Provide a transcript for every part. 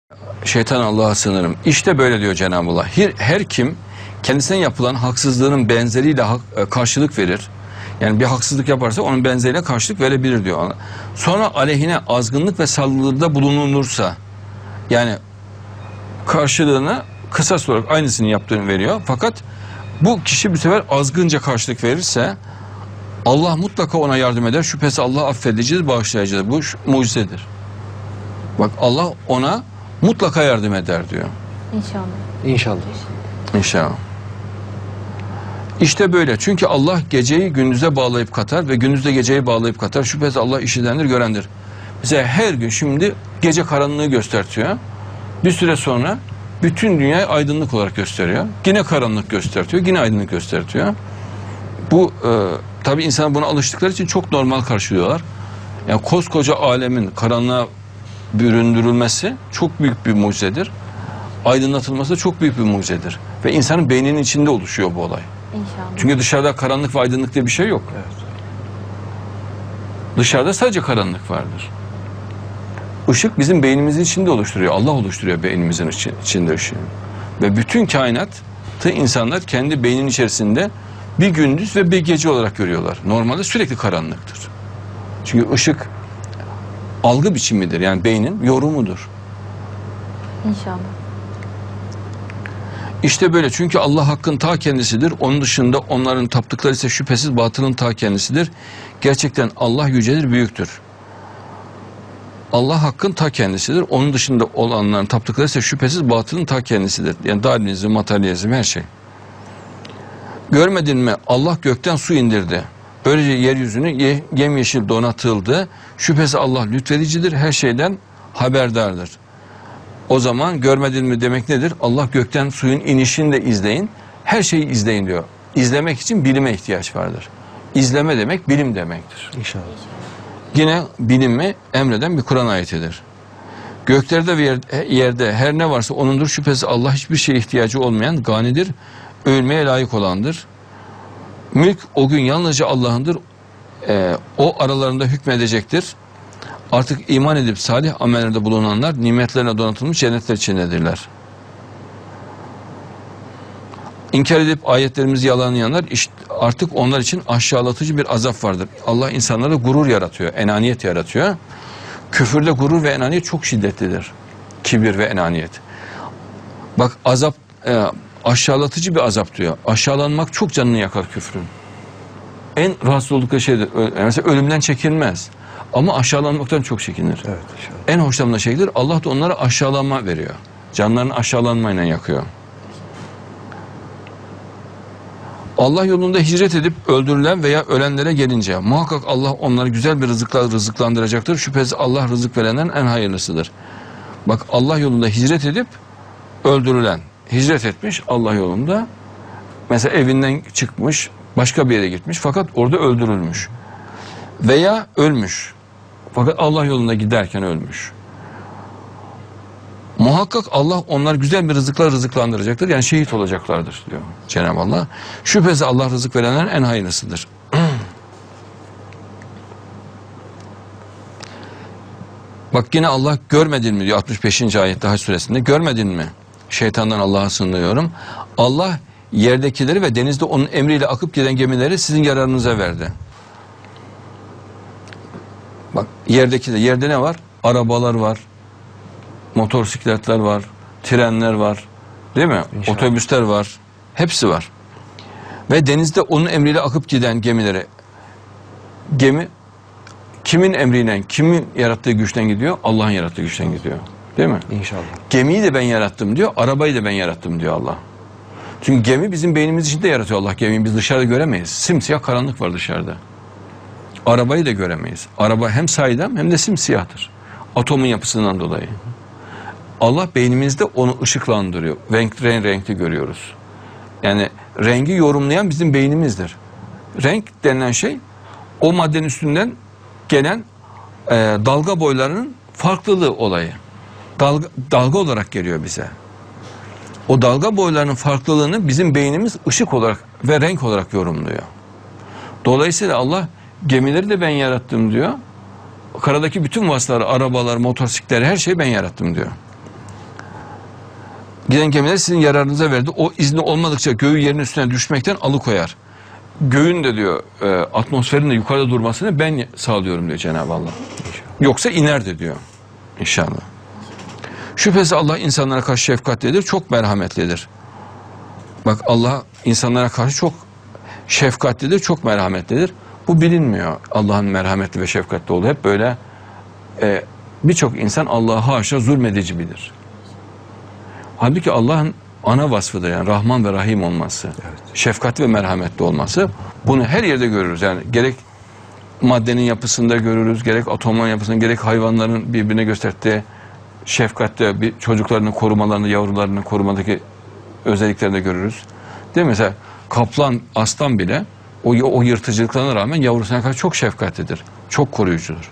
Şeytan Allah'a sığınırım. İşte böyle diyor Cenab-ı Allah. Her kim kendisine yapılan haksızlığının benzeriyle karşılık verir. Yani bir haksızlık yaparsa onun benzeriyle karşılık verebilir diyor. Sonra aleyhine azgınlık ve saldırıda bulunulursa, yani karşılığını kısas olarak aynısını yaptığını veriyor. Fakat bu kişi bir sefer azgınca karşılık verirse Allah mutlaka ona yardım eder. Şüphesiz Allah affedicidir, bağışlayıcıdır. Bu mucizedir. Bak, Allah ona mutlaka yardım eder diyor. İnşallah. İnşallah. İnşallah. İşte böyle. Çünkü Allah geceyi gündüze bağlayıp katar ve gündüzde geceyi bağlayıp katar. Şüphesiz Allah işitendir, görendir. Bize her gün şimdi gece karanlığı göstertiyor. Bir süre sonra bütün dünyayı aydınlık olarak gösteriyor. Yine karanlık göstertiyor, yine aydınlık göstertiyor. Bu tabii insanlar buna alıştıkları için çok normal karşılıyorlar. Yani koskoca alemin karanlığa büründürülmesi çok büyük bir mucizedir. Aydınlatılması da çok büyük bir mucizedir. Ve insanın beyninin içinde oluşuyor bu olay. İnşallah. Çünkü dışarıda karanlık ve aydınlık diye bir şey yok. Evet. Dışarıda sadece karanlık vardır. Işık bizim beynimizin içinde oluşturuyor. Allah oluşturuyor beynimizin içinde ışığı. Ve bütün kainatı insanlar kendi beynin içerisinde bir gündüz ve bir gece olarak görüyorlar. Normalde sürekli karanlıktır. Çünkü ışık algı biçimidir. Yani beynin yorumudur. İnşallah. İşte böyle. Çünkü Allah hakkın ta kendisidir. Onun dışında onların taptıkları ise şüphesiz batılın ta kendisidir. Gerçekten Allah yücedir, büyüktür. Allah hakkın ta kendisidir. Onun dışında olanların taptıkları ise şüphesiz batılın ta kendisidir. Yani Darwinizm, materyalizm, her şey. Görmedin mi? Allah gökten su indirdi. Böylece yeryüzünü yemyeşil donatıldı. Şüphesiz Allah lütfedicidir, her şeyden haberdardır. O zaman görmedin mi demek nedir? Allah gökten suyun inişini de izleyin. Her şeyi izleyin diyor. İzlemek için bilime ihtiyaç vardır. İzleme demek bilim demektir. İnşallah. Yine bilimi emreden bir Kur'an ayetidir. Göklerde ve yerde her ne varsa O'nundur. Şüphesiz Allah hiçbir şeye ihtiyacı olmayan, ganidir, övülmeye layık olandır. Mülk o gün yalnızca Allah'ındır. O aralarında hükmedecektir. Artık iman edip salih amellerde bulunanlar nimetlerine donatılmış cennetler içindedirler. İnkar edip ayetlerimizi yalanlayanlar işte artık onlar için aşağılatıcı bir azap vardır. Allah insanlara gurur yaratıyor, enaniyet yaratıyor. Küfürde gurur ve enaniyet çok şiddetlidir. Kibir ve enaniyet. Bak, azap aşağılatıcı bir azap diyor. Aşağılanmak çok canını yakar küfrün. En rahatsız oldukları şeydir. Mesela ölümden çekinmez. Ama aşağılanmaktan çok çekinir. Evet, inşallah. En hoşlanma şeydir. Allah da onlara aşağılanma veriyor. Canlarını aşağılanmayla yakıyor. Allah yolunda hicret edip öldürülen veya ölenlere gelince muhakkak Allah onları güzel bir rızıkla rızıklandıracaktır. Şüphesiz Allah rızık verenlerin en hayırlısıdır. Bak, Allah yolunda hicret edip öldürülen, hicret etmiş Allah yolunda, mesela evinden çıkmış, başka bir yere gitmiş fakat orada öldürülmüş. Veya ölmüş fakat Allah yolunda giderken ölmüş. Muhakkak Allah onlar güzel bir rızıkla rızıklandıracaktır. Yani şehit olacaklardır diyor Cenab-ı Allah. Şüphesiz Allah rızık verenlerin en hayırlısıdır. Bak, yine Allah görmedin mi diyor 65. ayette Hac suresinde. Görmedin mi? Şeytandan Allah'a sığınıyorum. Allah yerdekileri ve denizde onun emriyle akıp giden gemileri sizin yararınıza verdi. Bak, yerde ne var? Arabalar var. Motosikletler var, trenler var, değil mi? İnşallah. Otobüsler var, hepsi var. Ve denizde onun emriyle akıp giden gemileri, gemi kimin emriyle, kimin yarattığı güçten gidiyor? Allah'ın yarattığı güçten gidiyor, değil mi? İnşallah. Gemiyi de ben yarattım diyor, arabayı da ben yarattım diyor Allah. Çünkü gemi bizim beynimiz içinde yaratıyor Allah gemiyi, biz dışarıda göremeyiz. Simsiyah karanlık var dışarıda. Arabayı da göremeyiz. Araba hem saydam hem de simsiyahtır. Atomun yapısından dolayı. Allah beynimizde onu ışıklandırıyor. Renkli görüyoruz. Yani rengi yorumlayan bizim beynimizdir. Renk denilen şey o maddenin üstünden gelen dalga boylarının farklılığı olayı. Dalga olarak geliyor bize. O dalga boylarının farklılığını bizim beynimiz ışık olarak ve renk olarak yorumluyor. Dolayısıyla Allah gemileri de ben yarattım diyor. Karadaki bütün vasıtaları, arabalar, motosikletleri, her şeyi ben yarattım diyor. Giden gemileri sizin yararınıza verdi. O izni olmadıkça göğü yerin üstüne düşmekten alıkoyar. Göğün de diyor atmosferin de yukarıda durmasını ben sağlıyorum diyor Cenab-ı Allah. Yoksa iner de diyor. İnşallah. Şüphesiz Allah insanlara karşı şefkatlidir, çok merhametlidir. Bak Allah insanlara karşı çok şefkatlidir, çok merhametlidir. Bu bilinmiyor Allah'ın merhametli ve şefkatli olduğu. Hep böyle birçok insan Allah'a haşa zulmedici bilir. Halbuki Allah'ın ana vasfıdır yani Rahman ve Rahim olması, şefkatli ve merhametli olması. Bunu her yerde görürüz. Yani gerek maddenin yapısında görürüz, gerek atomların yapısında, gerek hayvanların birbirine gösterdiği şefkatle bir çocuklarını korumalarını, yavrularını korumadaki özelliklerini de görürüz. Değil mi? Mesela kaplan, aslan bile o yırtıcılıklarına rağmen yavrusuna karşı çok şefkatlidir. Çok koruyucudur.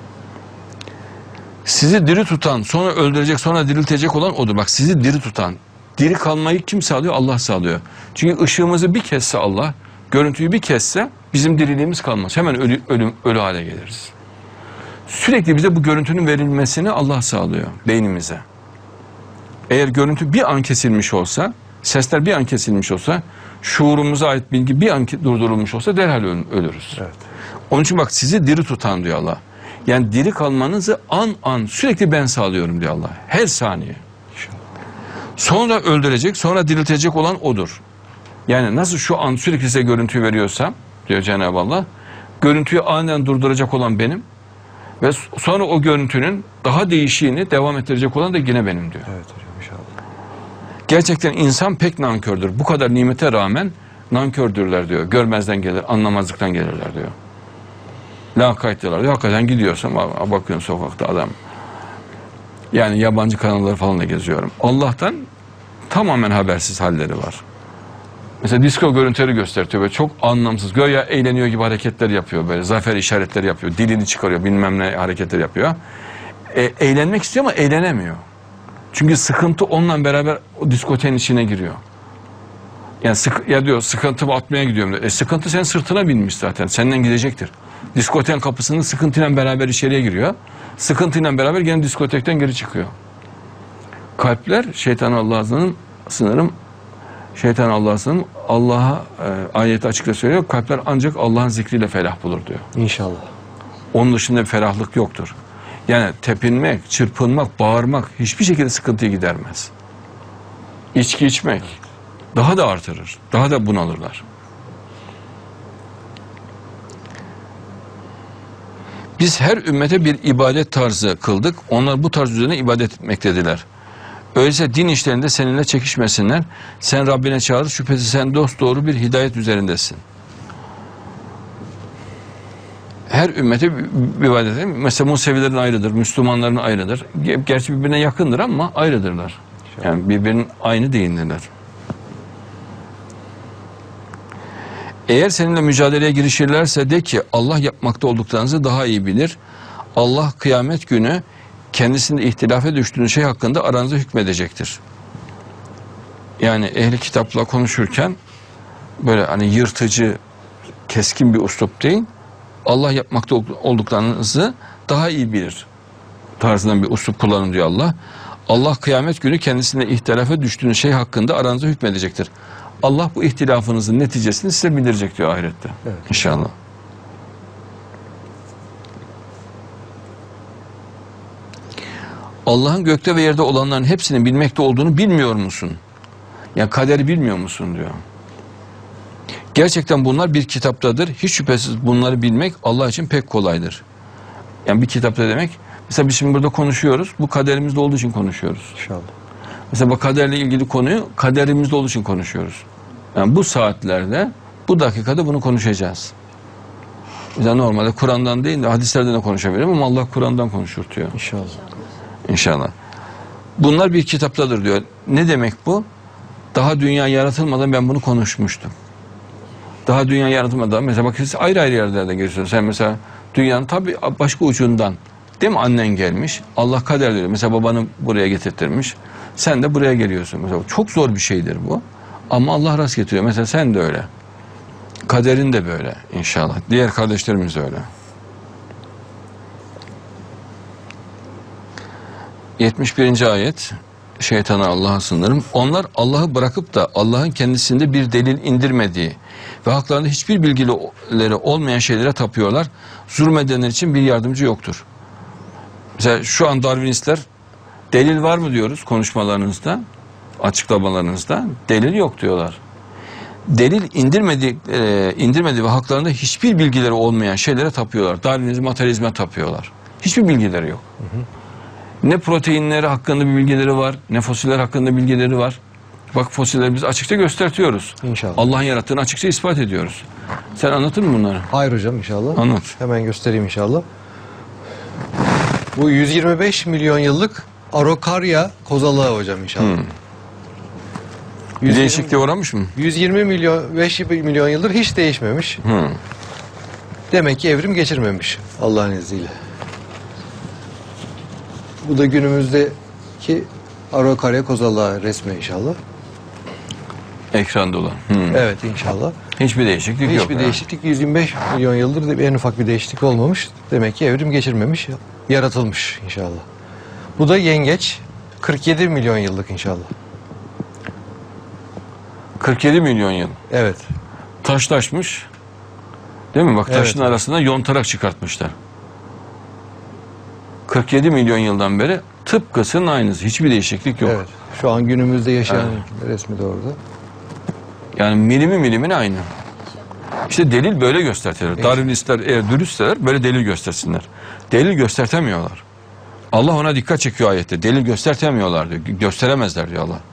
Sizi diri tutan, sonra öldürecek, sonra diriltecek olan odur. Bak sizi diri tutan, diri kalmayı kim sağlıyor? Allah sağlıyor. Çünkü ışığımızı bir kesse Allah, görüntüyü bir kesse bizim diriliğimiz kalmaz. Hemen ölü hale geliriz. Sürekli bize bu görüntünün verilmesini Allah sağlıyor beynimize. Eğer görüntü bir an kesilmiş olsa, sesler bir an kesilmiş olsa, şuurumuza ait bilgi bir an durdurulmuş olsa derhal ölürüz. Evet. Onun için bak sizi diri tutan diyor Allah. Yani diri kalmanızı an sürekli ben sağlıyorum diyor Allah. Her saniye. Sonra öldürecek, sonra diriltecek olan odur. Yani nasıl şu an sürekli size görüntüyü veriyorsam diyor Cenab-ı Allah, görüntüyü aniden durduracak olan benim ve sonra o görüntünün daha değişiğini devam ettirecek olan da yine benim diyor. Evet hocam inşallah. Gerçekten insan pek nankördür. Bu kadar nimete rağmen nankördürler diyor. Görmezden gelir, anlamazlıktan gelirler diyor. Lakayt diyorlar. Hakikaten gidiyorsun, bakıyorsun sokakta adam. Yani yabancı kanalları falan da geziyorum. Allah'tan tamamen habersiz halleri var. Mesela disco görüntüleri gösteriyor. Böyle çok anlamsız. Göya eğleniyor gibi hareketler yapıyor. Böyle zafer işaretleri yapıyor. Dilini çıkarıyor. Bilmem ne hareketler yapıyor. Eğlenmek istiyor ama eğlenemiyor. Çünkü sıkıntı onunla beraber o diskoteğin içine giriyor. Yani ya diyor sıkıntımı atmaya gidiyorum diyor. Sıkıntı senin sırtına binmiş zaten. Senden gidecektir. Diskoteğin kapısının sıkıntıyla beraber içeriye giriyor. Sıkıntıyla beraber gene diskotekten geri çıkıyor. Kalpler şeytan Allah'ın sınırım. Şeytan Allah'ın Allah'a ayeti açıkça söylüyor. Kalpler ancak Allah'ın zikriyle felah bulur diyor. İnşallah. Onun dışında bir ferahlık yoktur. Yani tepinmek, çırpınmak, bağırmak hiçbir şekilde sıkıntıyı gidermez. İçki içmek daha da artırır. Daha da bunalırlar. Biz her ümmete bir ibadet tarzı kıldık. Onlar bu tarz üzerine ibadet etmektediler. Öyleyse din işlerinde seninle çekişmesinler. Sen Rabbine çağır. Şüphesiz sen dosdoğru bir hidayet üzerindesin. Her ümmete bir ibadet. Mesela Musevilerin ayrıdır, Müslümanların ayrıdır. Gerçi birbirine yakındır ama ayrıdırlar. Yani birbirinin aynı değildirler. Eğer seninle mücadeleye girişirlerse de ki Allah yapmakta olduklarınızı daha iyi bilir. Allah kıyamet günü kendisinde ihtilafe düştüğünüz şey hakkında aranızda hükmedecektir. Yani ehli kitapla konuşurken böyle hani yırtıcı, keskin bir üslup değil, Allah yapmakta olduklarınızı daha iyi bilir tarzından bir üslup kullanın diyor Allah. Allah kıyamet günü kendisinde ihtilafe düştüğünüz şey hakkında aranızda hükmedecektir. Allah bu ihtilafınızın neticesini size bildirecek diyor ahirette. Evet. İnşallah. Allah'ın gökte ve yerde olanların hepsinin bilmekte olduğunu bilmiyor musun? Yani kaderi bilmiyor musun diyor. Gerçekten bunlar bir kitaptadır. Hiç şüphesiz bunları bilmek Allah için pek kolaydır. Yani bir kitapta demek, mesela biz şimdi burada konuşuyoruz. Bu kaderimizde olduğu için konuşuyoruz. İnşallah. Mesela bu kaderle ilgili konuyu kaderimizde olduğu için konuşuyoruz. Yani bu saatlerde, bu dakikada bunu konuşacağız. Mesela normalde Kur'an'dan değil de hadislerden de konuşabilirim ama Allah Kur'an'dan konuşurtuyor. İnşallah. İnşallah. Bunlar bir kitaptadır diyor. Ne demek bu? Daha dünya yaratılmadan ben bunu konuşmuştum. Daha dünya yaratılmadan mesela bak siz ayrı ayrı yerlerden geçiyorsunuz. Sen mesela dünyanın tabii başka ucundan değil mi annen gelmiş. Allah kader diyor. Mesela babanı buraya getirttirmiş. Sen de buraya geliyorsun. Mesela çok zor bir şeydir bu. Ama Allah rast getiriyor. Mesela sen de öyle. Kaderin de böyle inşallah. Diğer kardeşlerimiz de öyle. 71. ayet şeytana Allah'a sığınırım. Onlar Allah'ı bırakıp da Allah'ın kendisinde bir delil indirmediği ve haklarında hiçbir bilgileri olmayan şeylere tapıyorlar. Zulmedenler için bir yardımcı yoktur. Mesela şu an Darwinistler delil var mı diyoruz konuşmalarınızda, açıklamalarınızda. Delil yok diyorlar. Delil indirmedi ve haklarında hiçbir bilgileri olmayan şeylere tapıyorlar. Darwinizm, materyalizme tapıyorlar. Hiçbir bilgileri yok. Ne proteinleri hakkında bir bilgileri var, ne fosiller hakkında bilgileri var. Bak fosilleri biz açıkça göstertiyoruz. İnşallah. Allah'ın yarattığını açıkça ispat ediyoruz. Sen anlatır mı bunları? Hayır hocam inşallah. Anlat. Hemen göstereyim inşallah. Bu 125 milyon yıllık Araucaria kozalağı hocam inşallah. 120 Değişikliğe uğramış mı? 5 milyon yıldır hiç değişmemiş. Demek ki evrim geçirmemiş Allah'ın izniyle. Bu da günümüzdeki Araucaria kozalağı resmi inşallah. Ekranda olan. Evet inşallah. Hiçbir değişiklik yok. Hiçbir değişiklik 125 milyon yıldır en ufak bir değişiklik olmamış. Demek ki evrim geçirmemiş, yaratılmış inşallah. Bu da yengeç 47 milyon yıllık inşallah. 47 milyon yıl. Evet. Taşlaşmış. Değil mi? Bak taşın Evet. arasında yontarak çıkartmışlar. 47 milyon yıldan beri tıpkısının aynısı. Hiçbir değişiklik yok. Evet. Şu an günümüzde yaşayan resmi de orada. Yani milimi milimine aynı. İşte delil böyle göstertilir. Darwinistler eğer dürüstseler böyle delil göstersinler. Delil göstertemiyorlar. Allah ona dikkat çekiyor ayette. Delil göstertemiyorlar diyor. Gösteremezler diyor Allah.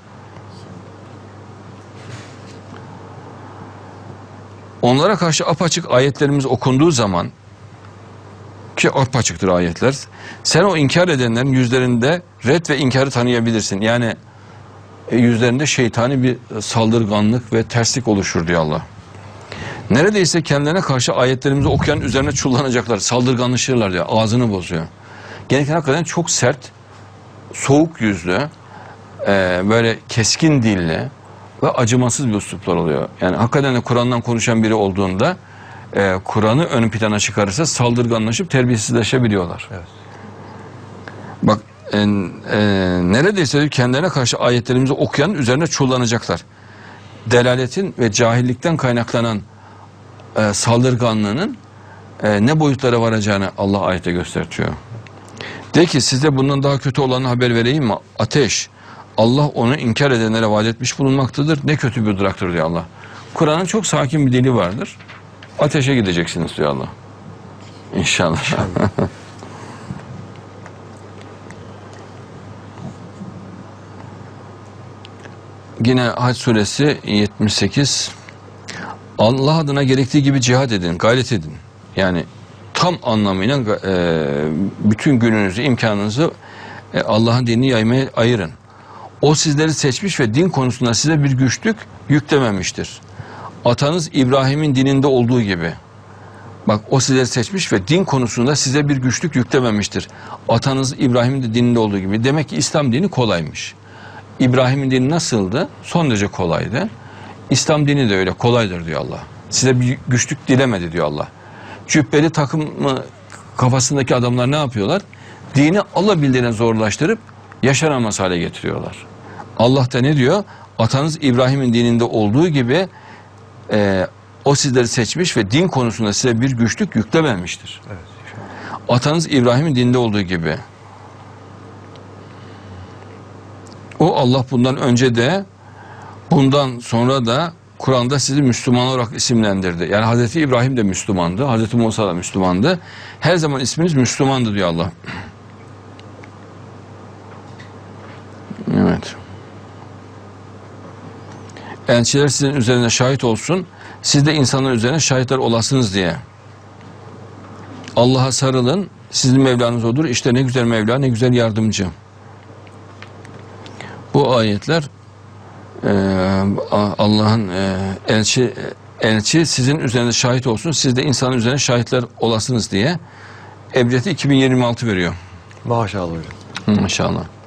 Onlara karşı apaçık ayetlerimiz okunduğu zaman, ki apaçıktır ayetler, sen o inkar edenlerin yüzlerinde red ve inkarı tanıyabilirsin. Yani yüzlerinde şeytani bir saldırganlık ve terslik oluşur diyor Allah. Neredeyse kendilerine karşı ayetlerimizi okuyan üzerine çullanacaklar, saldırganlaşırlar diyor, ağzını bozuyor. Genellikle hakikaten çok sert, soğuk yüzlü, böyle keskin dilli ve acımasız bir üsluplar oluyor. Yani hakikaten de Kur'an'dan konuşan biri olduğunda Kur'an'ı ön plana çıkarırsa saldırganlaşıp terbiyesizleşebiliyorlar. Evet. Bak neredeyse kendilerine karşı ayetlerimizi okuyan üzerine çullanacaklar. Delaletin ve cahillikten kaynaklanan saldırganlığının ne boyutlara varacağını Allah ayette gösteriyor. De ki size bundan daha kötü olanı haber vereyim mi? Ateş. Allah onu inkar edenlere vaat etmiş bulunmaktadır. Ne kötü bir duraktır diyor Allah. Kur'an'ın çok sakin bir dili vardır. Ateşe gideceksiniz diyor Allah. İnşallah. Yine Hac suresi 78. Allah adına gerektiği gibi cihad edin, gayret edin. Yani tam anlamıyla bütün gününüzü, imkanınızı Allah'ın dinini yaymaya ayırın. O sizleri seçmiş ve din konusunda size bir güçlük yüklememiştir. Atanız İbrahim'in dininde olduğu gibi. Bak o sizleri seçmiş ve din konusunda size bir güçlük yüklememiştir. Atanız İbrahim'in de dininde olduğu gibi. Demek ki İslam dini kolaymış. İbrahim'in dini nasıldı? Son derece kolaydı. İslam dini de öyle kolaydır diyor Allah. Size bir güçlük dilemedi diyor Allah. Cübbeli takımı kafasındaki adamlar ne yapıyorlar? Dini alabildiğine zorlaştırıp yaşanamaz hale getiriyorlar. Allah da ne diyor? Atanız İbrahim'in dininde olduğu gibi o sizleri seçmiş ve din konusunda size bir güçlük yüklememiştir. Evet. Atanız İbrahim'in dininde olduğu gibi. O Allah bundan önce de bundan sonra da Kur'an'da sizi Müslüman olarak isimlendirdi. Yani Hazreti İbrahim de Müslümandı, Hazreti Musa da Müslümandı. Her zaman isminiz Müslümandı diyor Allah. Evet. Elçiler sizin üzerine şahit olsun, siz de insanların üzerine şahitler olasınız diye. Allah'a sarılın, sizin Mevlanız odur. İşte ne güzel Mevla, ne güzel yardımcı. Bu ayetler Allah'ın elçi sizin üzerine şahit olsun, siz de insanın üzerine şahitler olasınız diye Ebced'i 2026 veriyor. Maşallah hocam. Maşallah.